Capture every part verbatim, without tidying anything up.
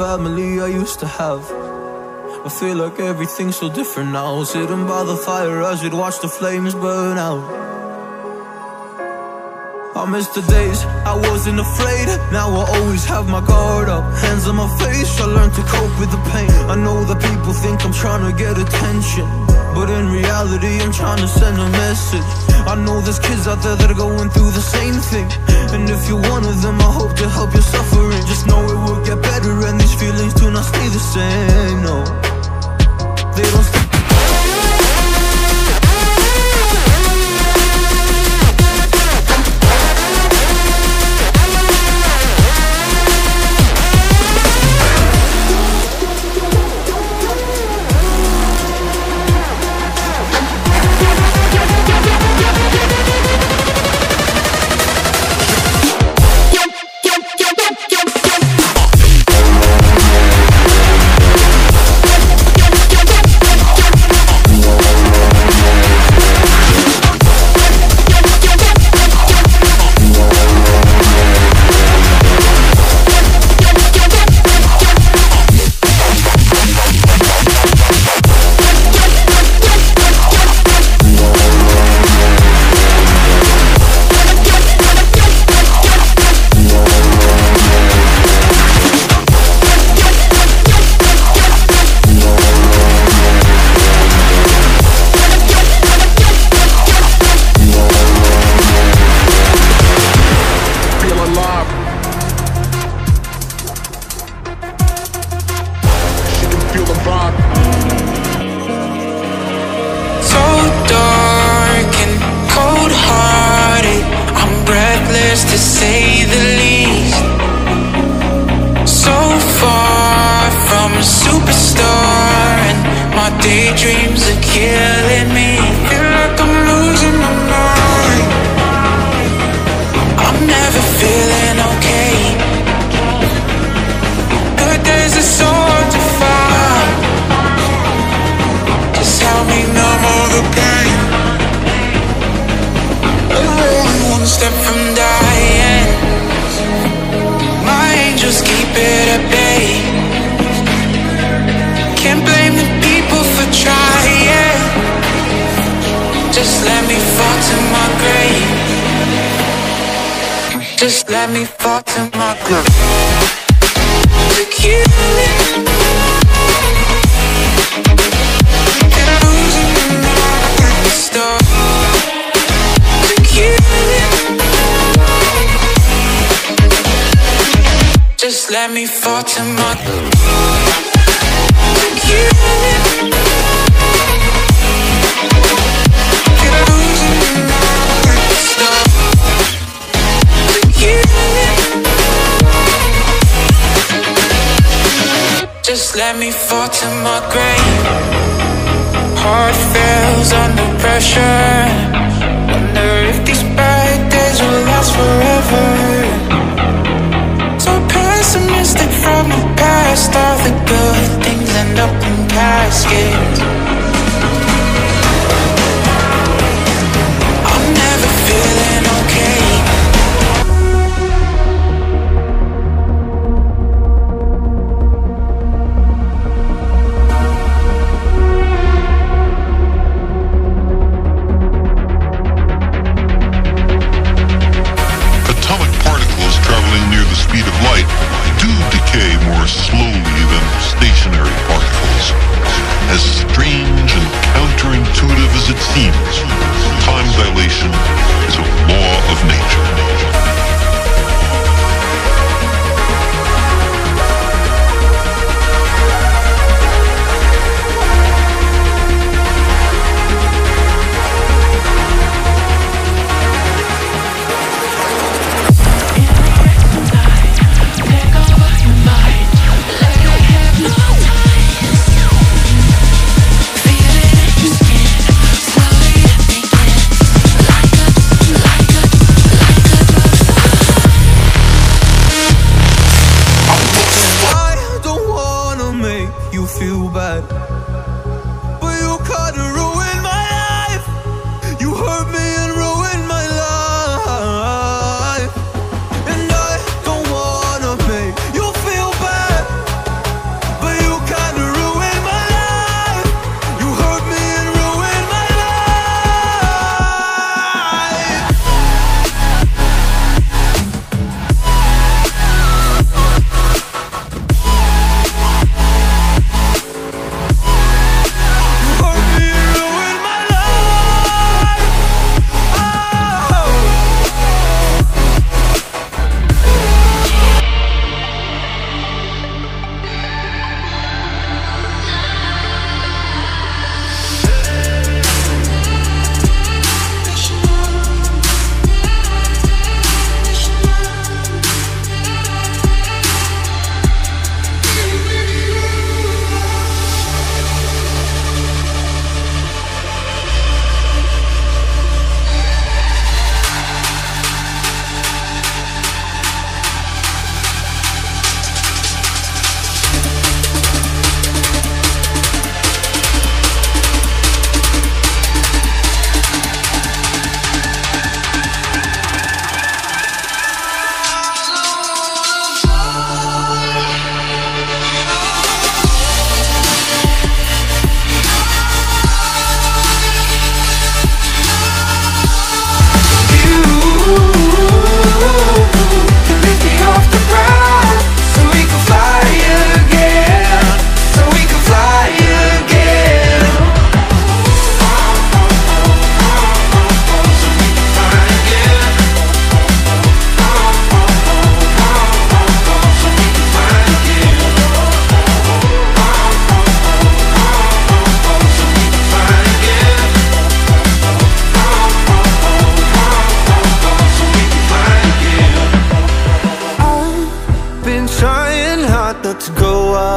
family I used to have. I feel like everything's so different now, sitting by the fire as we'd watch the flames burn out. I miss the days I wasn't afraid, now I always have my guard up. Hands on my face, I learned to cope with the pain. I know that people think I'm trying to get attention, but in reality I'm trying to send a message. I know there's kids out there that are going through the same thing, and if you're one of them, I hope to help your suffering. Just know it will get better and these feelings do not stay the same, no. They don't stay. To say the least, so far from a superstar, and my daydreams are killing me. Feel like I'm losing my mind. I'm never feeling okay. Good days are so hard to find. Just help me numb all the pain. I'm only one step from dying. My angels keep it at bay. Can't blame the people for trying. Just let me fall to my grave. Just let me fall to my grave. To kill it. And I'm losing my mind. Stop. To kill it. Just let me fall to my grave. To kill it. And I'm losing my mind. Stop. To kill it. Just let me fall to my grave. Heart fails under pressure. Wonder if these bad days will last forever. So pessimistic from the past. All the good things end up in caskets. I'm never feeling okay. More slowly than stationary particles. As strange and counterintuitive as it seems, time dilation is a law of nature.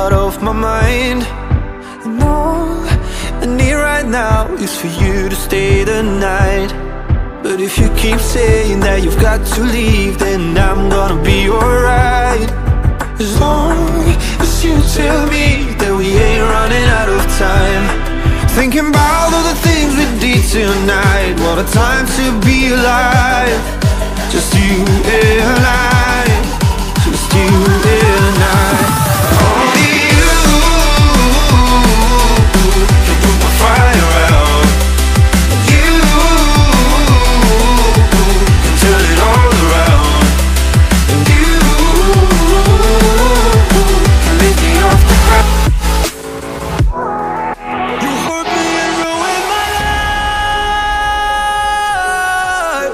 out of my mind. And all I need right now is for you to stay the night. But if you keep saying that you've got to leave, then I'm gonna be alright. As long as you tell me that we ain't running out of time. Thinking about all the things we did tonight. What a time to be alive. Just you and I. Just you and I. Only you can put my fire out. You can turn it all around. And you can lift me off the ground. You hurt me and ruined my life.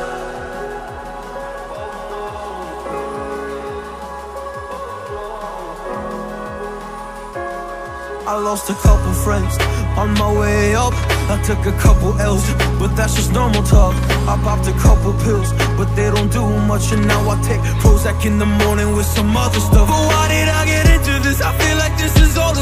I lost a couple friends on my way up. I took a couple L's, but that's just normal talk. I popped a couple pills, but they don't do much. And now I take Prozac in the morning with some other stuff. But why did I get into this? I feel like this is all